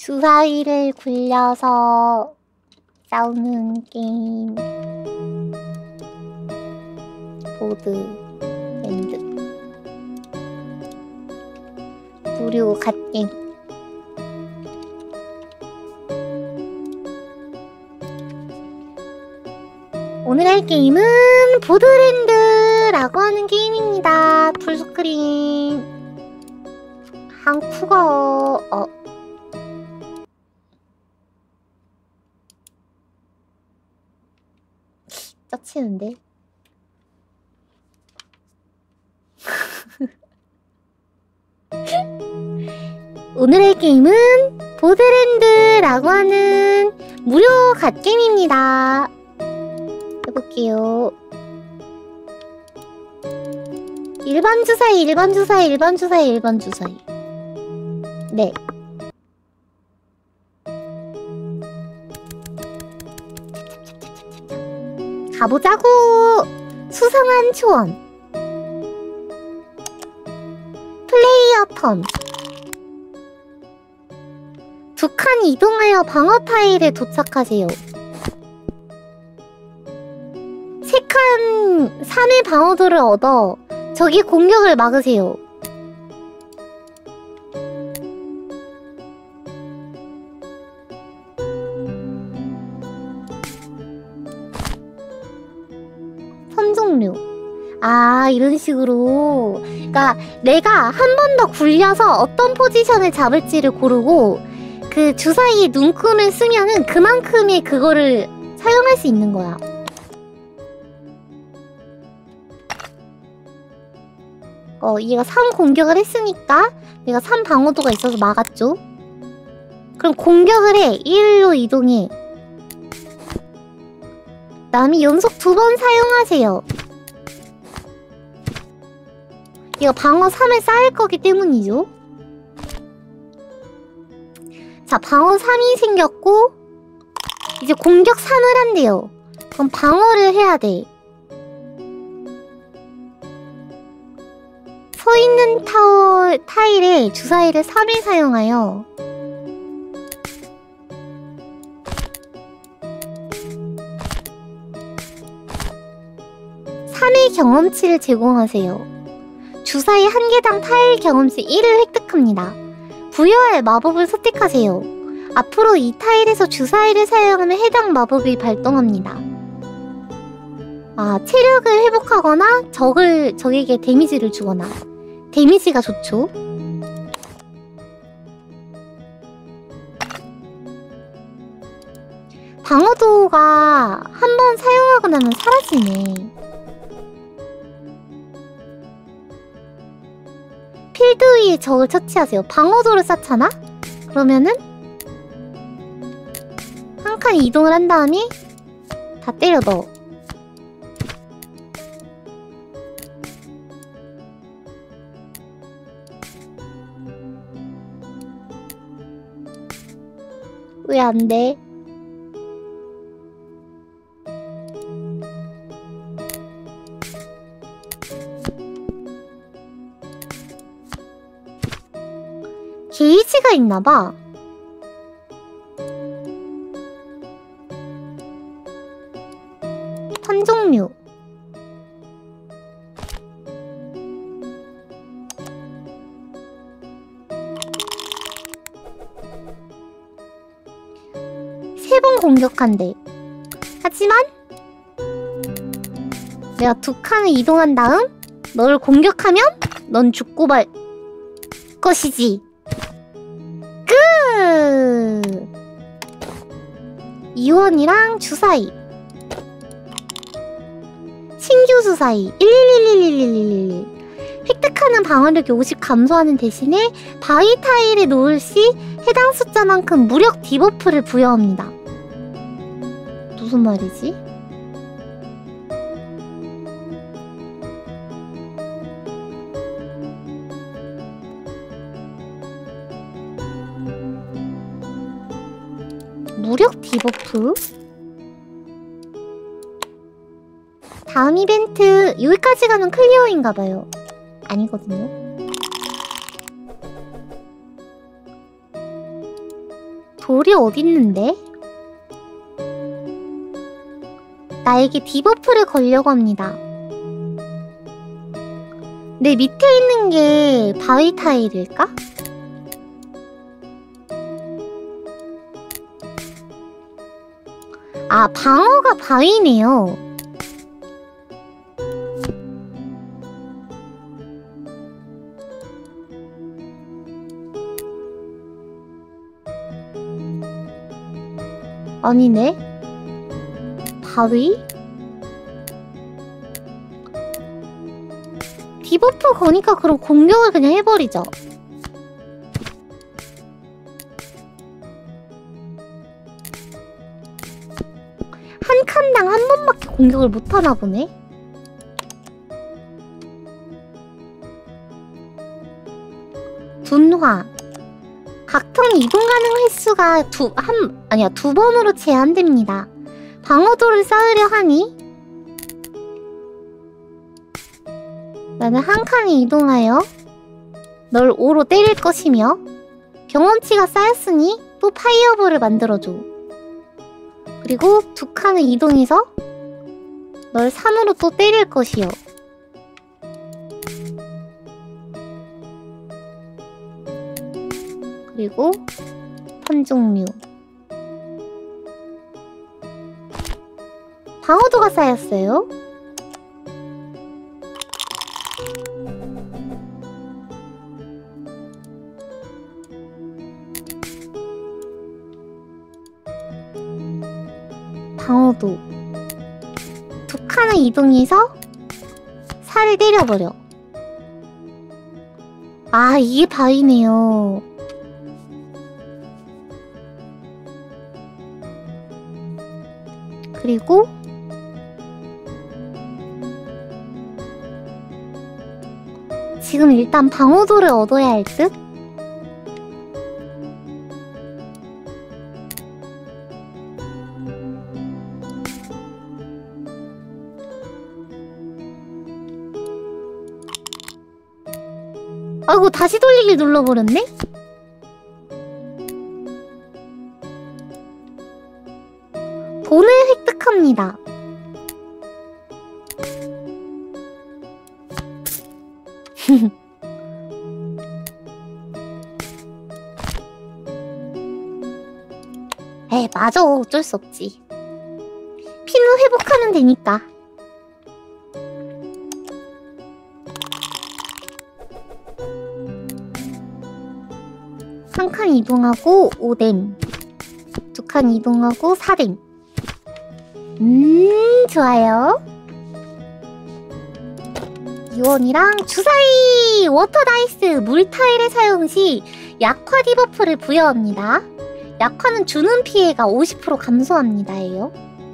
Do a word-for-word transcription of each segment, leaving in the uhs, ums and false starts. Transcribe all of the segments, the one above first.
주사위를 굴려서 싸우는 게임. 보드랜드 무료 갓게임. 오늘 할 게임은 보드랜드라고 하는 게임입니다. 풀스크린 한국어. 어 짜치는데. 오늘 할 게임은 보드랜드라고 하는 무료 갓게임입니다. 해볼게요. 일반 주사위, 일반 주사위, 일반 주사위, 일반 주사위. 네. 가보자고! 수상한 초원. 플레이어 턴. 두 칸 이동하여 방어 타일에 도착하세요. 세 칸 삼의 방어도를 얻어 적이 공격을 막으세요. 선 종류. 아, 이런 식으로. 그러니까 내가 한 번 더 굴려서 어떤 포지션을 잡을지를 고르고 그 주사위에 눈금을 쓰면은 그만큼의 그거를 사용할 수 있는 거야. 어, 얘가 삼 공격을 했으니까 내가 삼 방어도가 있어서 막았죠. 그럼 공격을 해. 일로 이동해. 남이 연속 두 번 사용하세요. 얘가 방어 삼을 쌓을 거기 때문이죠. 자, 방어 삼이 생겼고 이제 공격 삼을 한대요. 그럼 방어를 해야 돼. 서 있는 타워, 타일에 주사위를 삼을 사용하여 삼의 경험치를 제공하세요. 주사위 한 개당 타일 경험치 일을 획득합니다. 부여할 마법을 선택하세요. 앞으로 이 타일에서 주사위를 사용하면 해당 마법이 발동합니다. 아, 체력을 회복하거나 적을, 적에게 데미지를 주거나. 데미지가 좋죠. 방어도가 한 번 사용하고 나면 사라지네. 필드 위에 적을 처치하세요. 방어도를 쌓잖아? 그러면은 한 칸 이동을 한 다음에 다 때려 넣어. 왜 안 돼? 게이지가 있나봐. 턴 종류. 세 번 공격한대. 하지만 내가 두 칸을 이동한 다음 널 공격하면 넌 죽고 말 것이지. 끝! 이원이랑 주사위. 신규 주사위 일일일일일일일. 획득하는 방어력이 오십 감소하는 대신에 바위 타일에 놓을 시 해당 숫자만큼 무력 디버프를 부여합니다. 무슨 말이지? 무력 디버프? 다음 이벤트 여기까지 가면 클리어인가봐요. 아니거든요. 돌이 어딨는데? 나에게 디버프를 걸려고 합니다. 내 밑에 있는 게 바위 타일일까? 아, 방어가 바위네요. 아니네. 바위? 디버프 거니까 그럼 공격을 그냥 해버리죠. 한 칸당 한 번밖에 공격을 못하나 보네. 분화. 각턴 이동 가능 횟수가 두, 한, 아니야, 두 번으로 제한됩니다. 방어도를 쌓으려 하니 나는 한 칸에 이동하여 널 오로 때릴 것이며 경험치가 쌓였으니 또 파이어볼을 만들어줘. 그리고 두 칸을 이동해서 널 산으로 또 때릴 것이요. 그리고 턴 종류. 방어도가 쌓였어요. 방어도 두 칸을 이동해서 살을 때려버려. 아, 이게 바위네요. 그리고 지금 일단 방어도를 얻어야 할 듯? 아이고, 다시 돌리기 눌러버렸네? 돈을 획득합니다. 에이, 맞아. 어쩔 수 없지. 피는 회복하면 되니까. 한 칸 이동하고 오뎀, 두 칸 이동하고 사뎀. 음, 좋아요. 유언이랑 주사위! 워터 다이스! 물 타일의 사용 시 약화 디버프를 부여합니다. 약화는 주는 피해가 오십 퍼센트 감소합니다예요.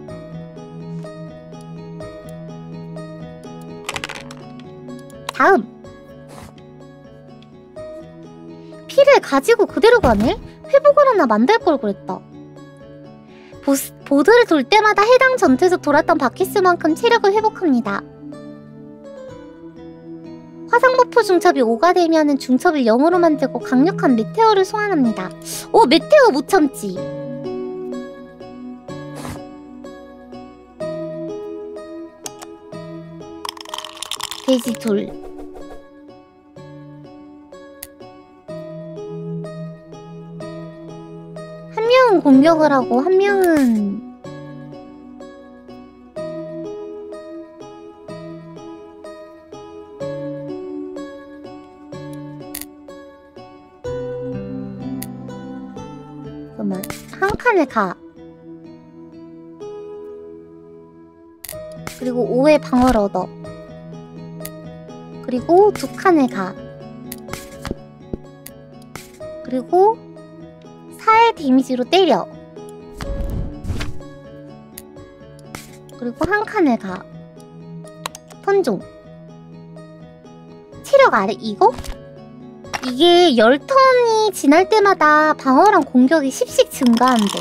다음! 피를 가지고 그대로 가네? 회복을 하나 만들 걸 그랬다. 보스, 보드를 돌 때마다 해당 전투에서 돌았던 바퀴수만큼 체력을 회복합니다. 화상버프 중첩이 오가 되면은 중첩을 영으로 만들고 강력한 메테오를 소환합니다. 오, 메테오 못 참지. 돼지 둘. 한 명은 공격을 하고 한 명은 잠깐만, 한 칸을 가. 그리고 오의 방어를 얻어. 그리고 두 칸을 가. 그리고 사의 데미지로 때려. 그리고 한 칸을 가. 턴종. 체력 아래 이거? 이게 열 턴이 지날 때마다 방어랑 공격이 십씩 증가한대.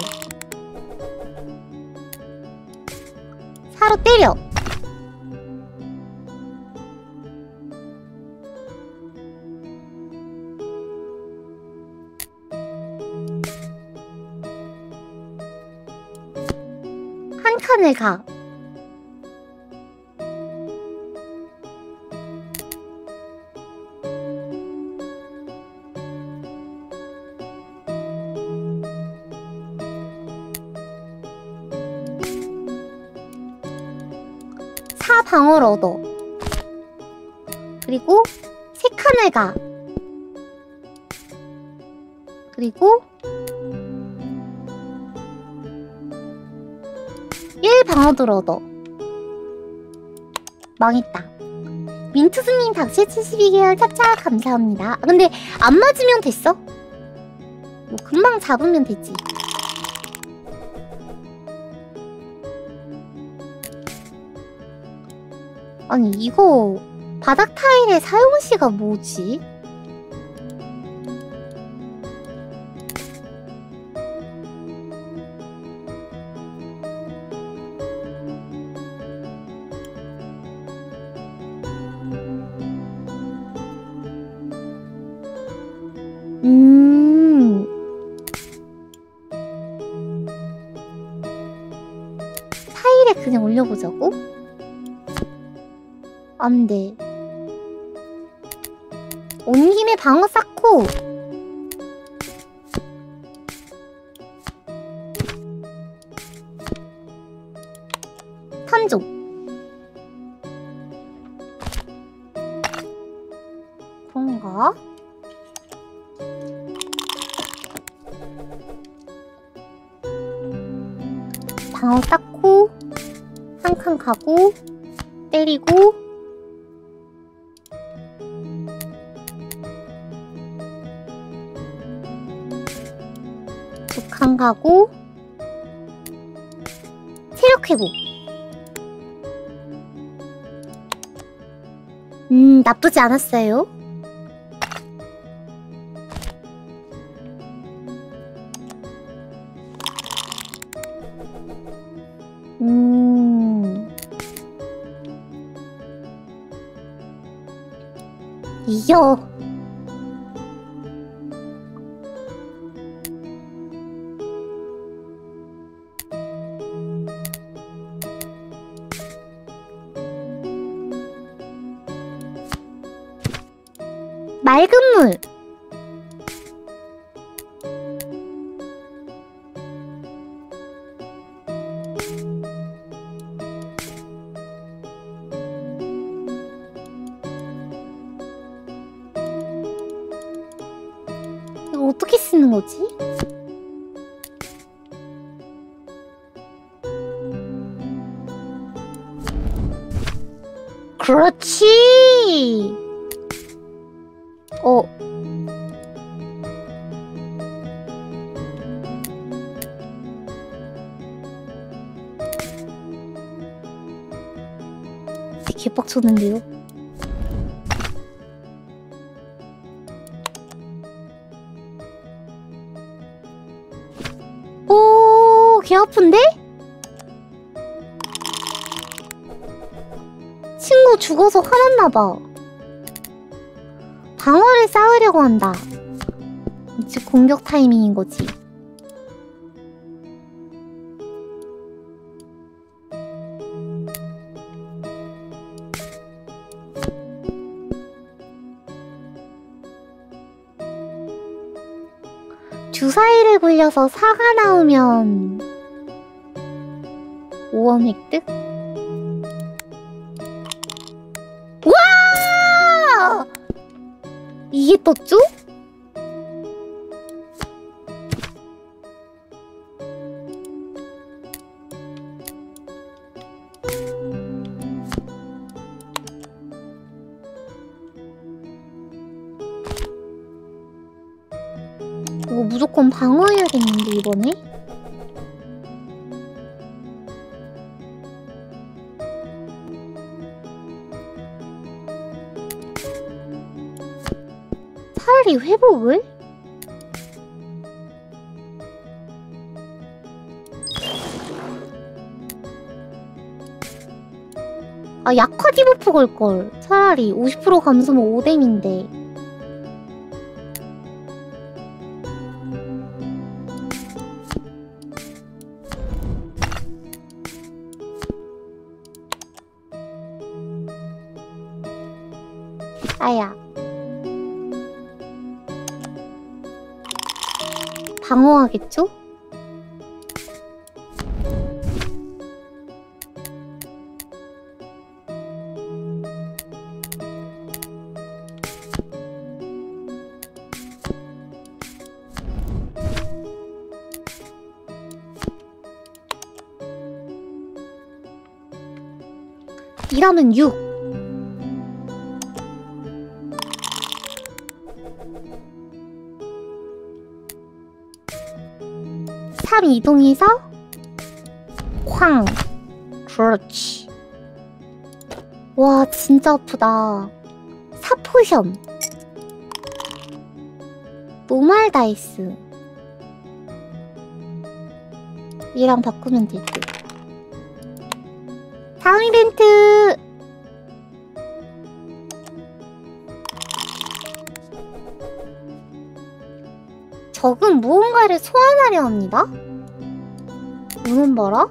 사로 때려. 칸을 가. 사 방을 얻어. 그리고 세 칸을 가. 그리고 일 방어들 얻어. 망했다. 민트스님 닥칠 칠십이 개월 차차 감사합니다. 아, 근데 안 맞으면 됐어? 뭐 금방 잡으면 되지. 아니 이거 바닥 타일의 사용시가 뭐지? 음... 타일에 그냥 올려보자고? 안돼. 온 김에 방어 쌓고 탄조. 그런가? 방어 쌓고 한 칸 가고 때리고 두 칸 가고 체력 회복. 음 나쁘지 않았어요. 음... 이겨. 맑은 물. 이거 어떻게 쓰는 거지? 그렇지. 어. 되게 빡쳤는데요? 오, 개 아픈데? 친구 죽어서 화났나봐. 방어를 쌓으려고 한다. 즉 공격 타이밍인 거지. 주사위를 굴려서 사가 나오면 오 원 획득? 와! 이게 떴죠? 이거 무조건 방어해야겠는데 이번에? 차라리 회복을? 아 약화 디버프 걸걸. 차라리 오십 퍼센트 감소면 오 뎀인데. 아야. 방어하겠죠? 이라면 육. 삼 이동해서 쾅. 그렇지. 와 진짜 아프다. 사 포션. 노말 다이스. 얘랑 바꾸면 될 듯. 다음 이벤트! 적은 무언가를 소환하려 합니다. 눈은 봐라?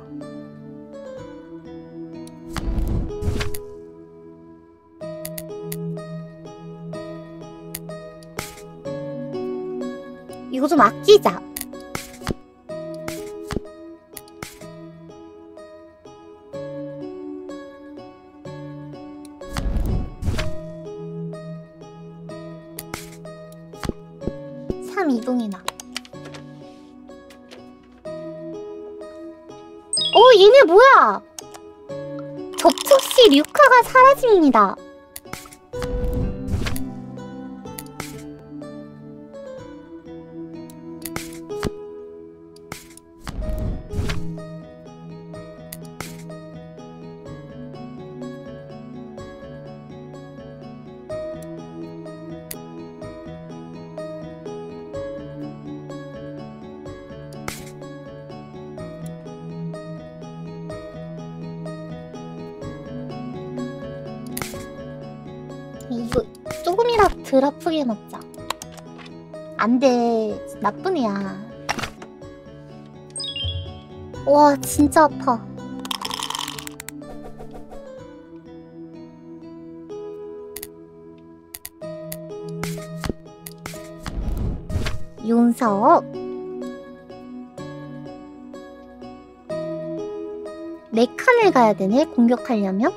이거 좀 아끼자. 삼 이동이나. 어 얘네 뭐야? 접촉 시 류카가 사라집니다. 이거 조금이라도 덜 아프게 먹자. 안돼, 나쁜 애야. 와 진짜 아파. 용서. 네 칸을 가야 되네, 공격하려면.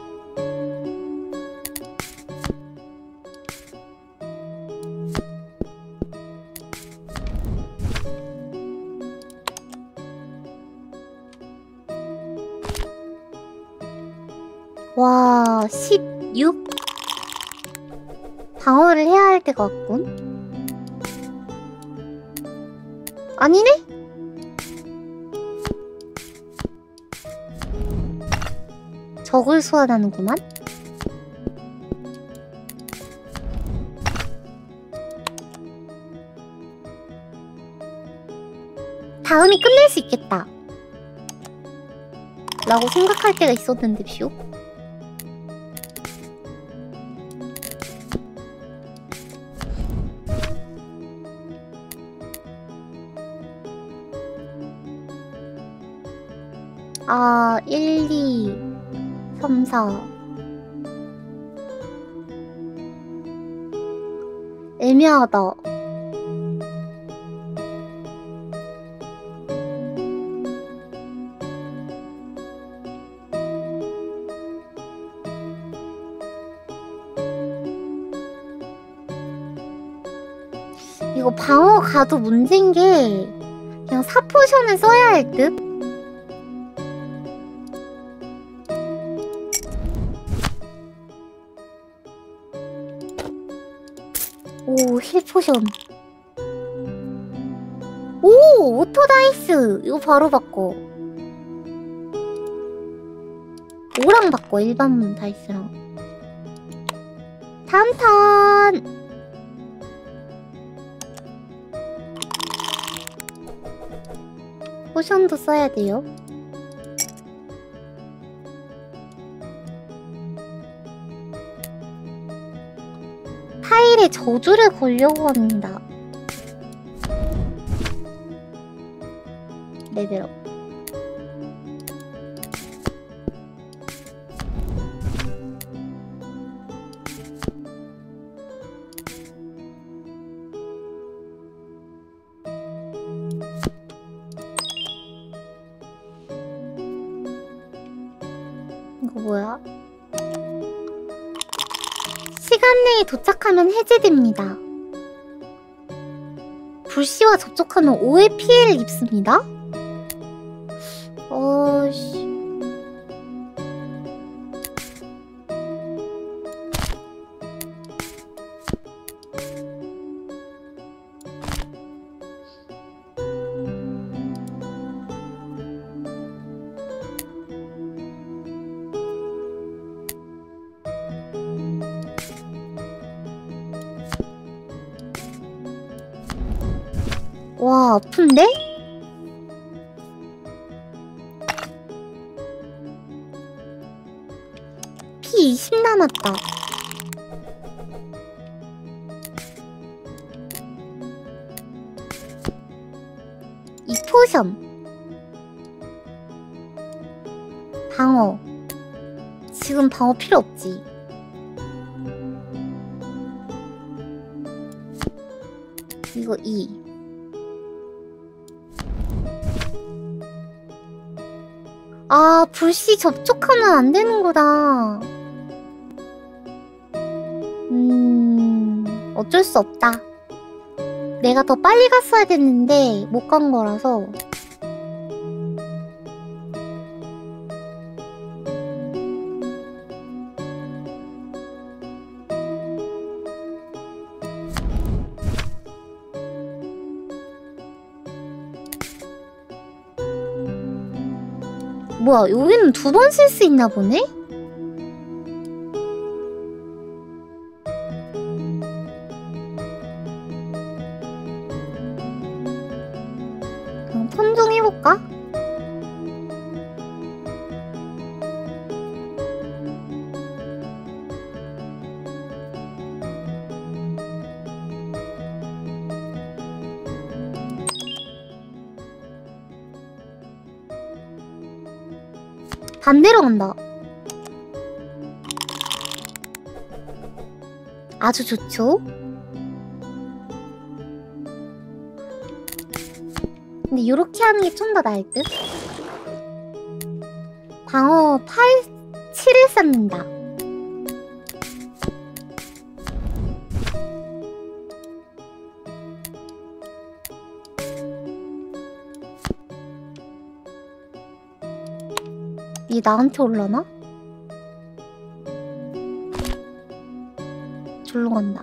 와, 십육? 방어를 해야 할 때가 왔군. 아니네? 적을 소환하는구만. 다음이 끝낼 수 있겠다 라고 생각할 때가 있었는데 뷰. 아, 일, 이, 삼, 사. 애매하다. 이거 방어 가도 문제인 게 그냥 사 포션을 써야 할 듯? 오, 힐 포션. 오, 오토 다이스. 이거 바로 바꿔. 오랑 바꿔, 일반 다이스랑. 다음 턴. 포션도 써야 돼요. 타일에 저주를 걸려고 합니다. 레벨업. 뭐야? 시간 내에 도착하면 해제됩니다. 불씨와 접촉하면 오해 피해를 입습니다. 어씨. 와, 아픈데? 피 이십 남았다. 이 포션 방어. 지금 방어 필요 없지. 이거 이. 아, 불씨 접촉하면 안 되는구나. 음... 어쩔 수 없다. 내가 더 빨리 갔어야 됐는데 못 간 거라서. 뭐야, 여기는 두 번 쓸 수 있나 보네? 그럼 턴종 해볼까? 반대로 간다. 아주 좋죠? 근데 요렇게 하는 게 좀 더 나을 듯? 방어 팔, 칠을 쌓는다. 얘 나한테 올라나? 절로 간다.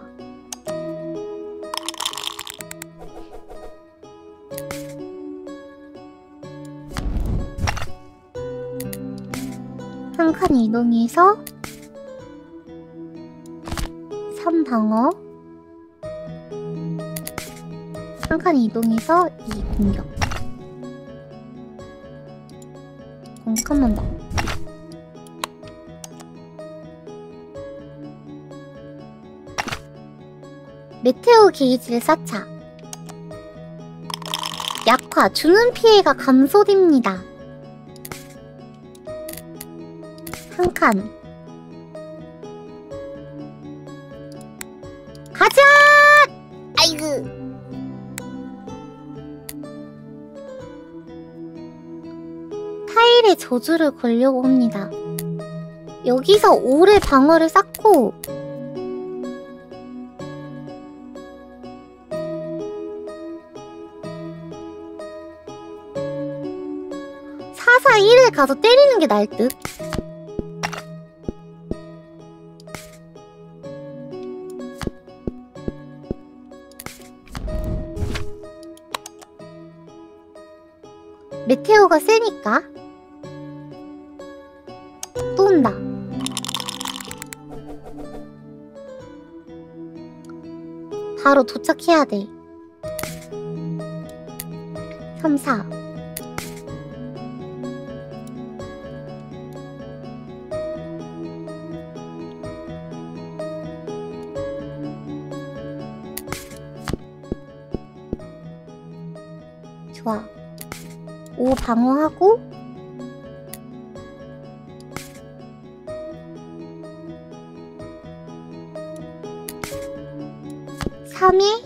한 칸 이동해서 삼 방어, 한 칸 이동해서 이 공격. 공격 한 번 더. 메테오 게이지를 쌓자. 약화, 주는 피해가 감소됩니다. 한 칸. 가자! 아이고. 타일에 저주를 걸려고 합니다. 여기서 오래 방어를 쌓고 사사일을 가서 때리는 게 나을 듯? 메테오가 세니까. 또 온다. 바로 도착해야 돼. 삼, 사. 좋아. 오 방어하고 삼 회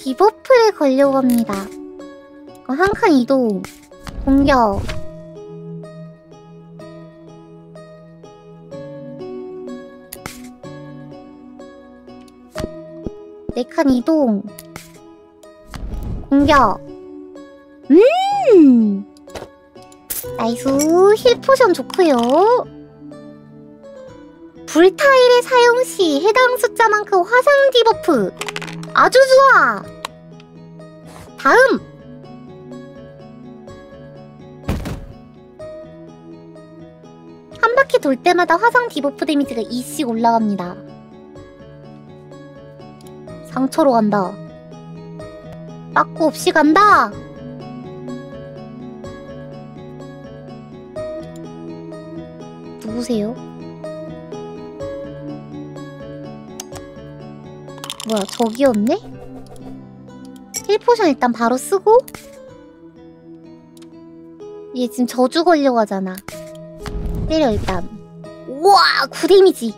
디버프를 걸려고 합니다. 한 칸 이동. 공격. 네 칸 이동. 공격. 음! 나이스. 힐 포션 좋고요. 불타일의 사용 시 해당 숫자만큼 화상 디버프. 아주 좋아. 다음. 한 바퀴 돌 때마다 화상 디버프 데미지가 이씩 올라갑니다. 상처로 간다. 빠꾸 없이 간다. 누구세요? 뭐야, 저기였네? 힐 포션 일단 바로 쓰고. 얘 지금 저주 걸려고 하잖아. 때려 일단. 우와, 구 데미지.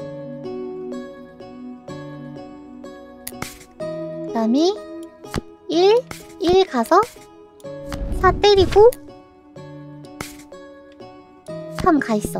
그 다음에 일, 일 가서 사 때리고 삼 가있어.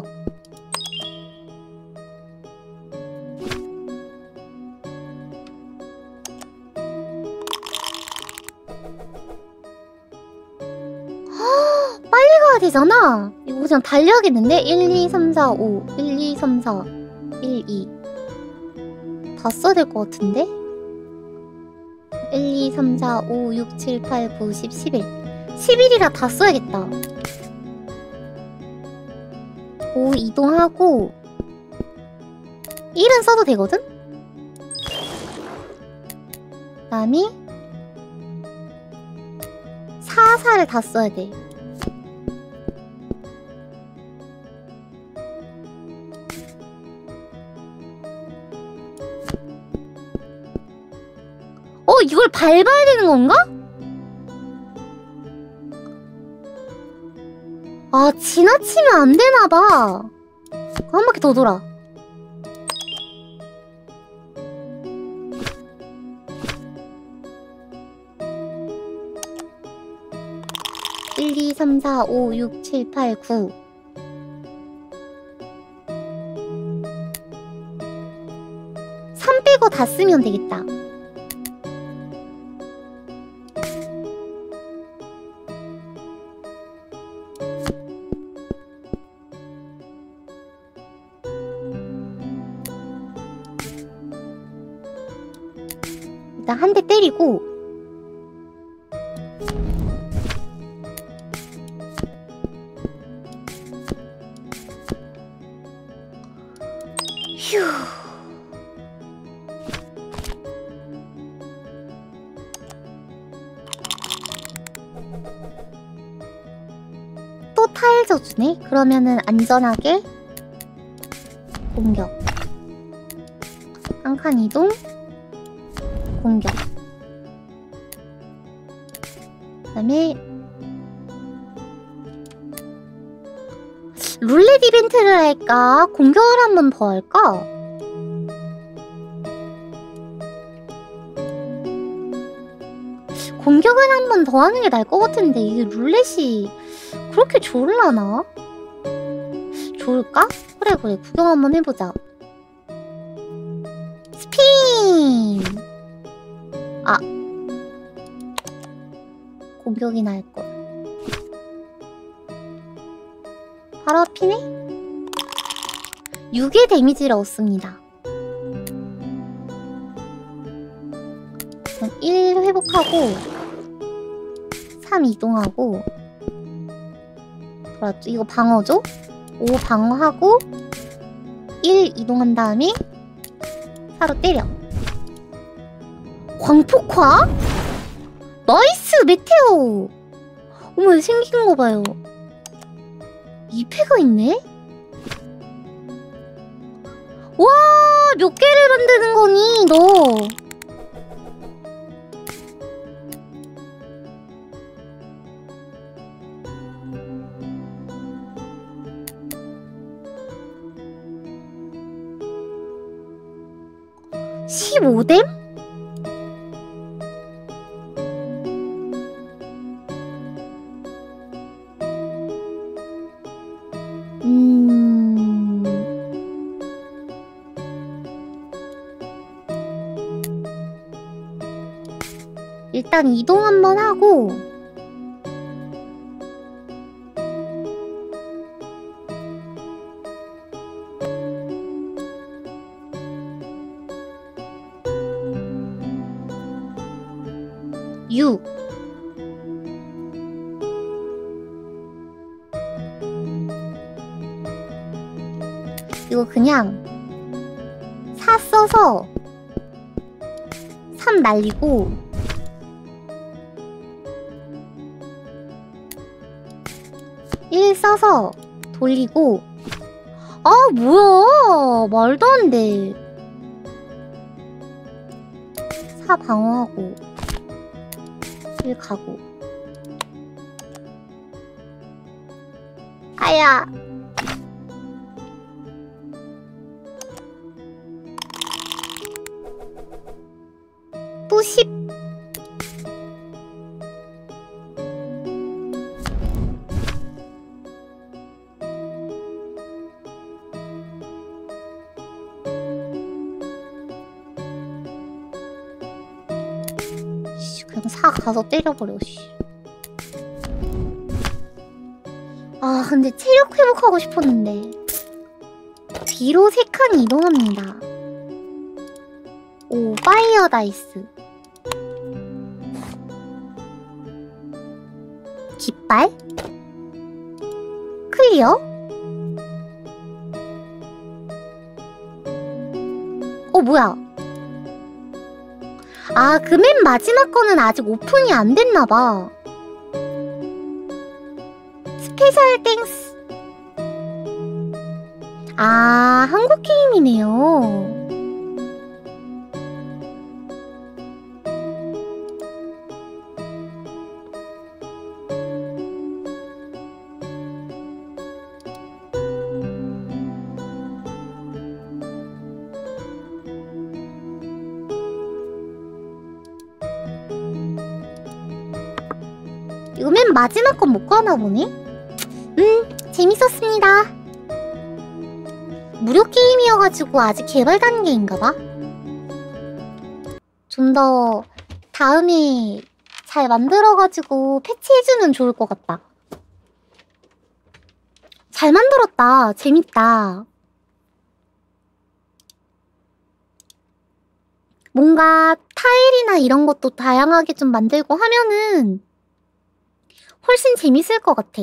빨리 가야 되잖아. 이거 그냥 달려야겠는데? 일, 이, 삼, 사, 오 일, 이, 삼, 사 일, 이 다 써야 될 것 같은데? 일, 이, 삼, 사, 오, 육, 칠, 팔, 구, 십, 십일 십일이라 다 써야겠다. 오 이동하고 일은 써도 되거든? 그 다음에 사, 사를 다 써야 돼. 어? 이걸 밟아야 되는 건가? 아, 지나치면 안 되나봐. 한 바퀴 더 돌아. 일, 이, 삼, 사, 오, 육, 칠, 팔, 구 삼 빼고 다 쓰면 되겠다. 일단 한 대 때리고 휴. 또 타일 저주네? 그러면은 안전하게 공격. 한 칸 이동. 공격. 그 다음에 룰렛 이벤트를 할까? 공격을 한 번 더 할까? 공격을 한 번 더 하는 게 나을 것 같은데 이게 룰렛이 그렇게 좋을라나? 좋을까? 그래 그래 구경 한번 해보자. 스핀! 아 공격이나 할걸. 바로 앞이네? 육의 데미지를 얻습니다. 일 회복하고 삼 이동하고 돌았죠. 이거 방어죠? 오 방어하고 일 이동한 다음에 사로 때려. 광폭화? 나이스 메테오! 어머 생긴 거 봐요. 이 패가 있네? 와 몇 개를 만드는 거니 너? 십오 뎀? 일단 이동 한번 하고 육 이거 그냥 사 써서 삼 날리고 일 써서 돌리고 아 뭐야 말도 안돼 사 방어하고 일 가고 아야 또 십 그냥 사 가서 때려버려 씨. 아 근데 체력 회복하고 싶었는데 뒤로 세 칸 이동합니다. 오 파이어 다이스 깃발 클리어 어 뭐야 아, 그 맨 마지막 거는 아직 오픈이 안 됐나봐. 스페셜 땡스. 아, 한국 게임이네요. 이거 맨 마지막 건 못 가나 보네? 음, 재밌었습니다. 무료 게임이어가지고 아직 개발 단계인가봐? 좀 더 다음에 잘 만들어가지고 패치해주면 좋을 것 같다. 잘 만들었다. 재밌다. 뭔가 타일이나 이런 것도 다양하게 좀 만들고 하면은 훨씬 재밌을 것 같아.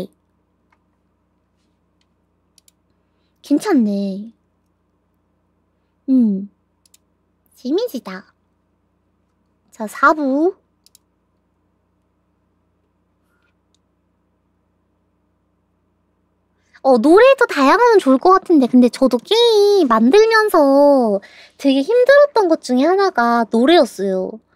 괜찮네. 음. 재미지다. 자, 사 부. 어, 노래도 다양하면 좋을 것 같은데 근데 저도 게임 만들면서 되게 힘들었던 것 중에 하나가 노래였어요.